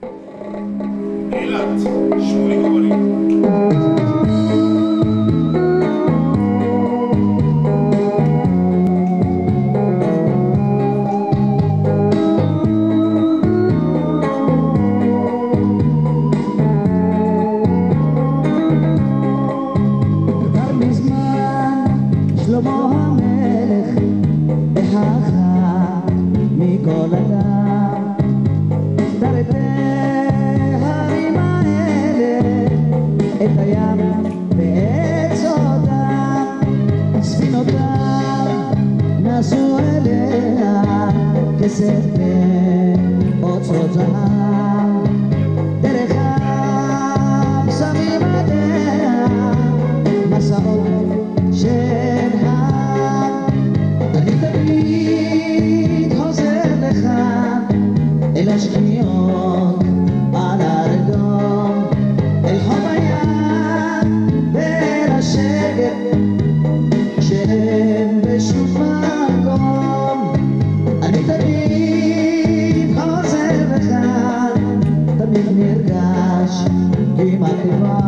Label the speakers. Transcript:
Speaker 1: אילת, שמולי קובלים.
Speaker 2: כבר מזמן שלמה המלך החכם מכל אדם דרתי ההרים האלה את הים ואת סודם ספינותיו נסעו אליה כספר אוצרות זהב דרך הקסמים עליה מסעות של הר אני תמיד חוזר לכאן אל השכניות על האדום אל חוף הים ואל השקט שאין בשום מקום אני תמיד חוזר לכאן תמיד נרגש כמעט לבד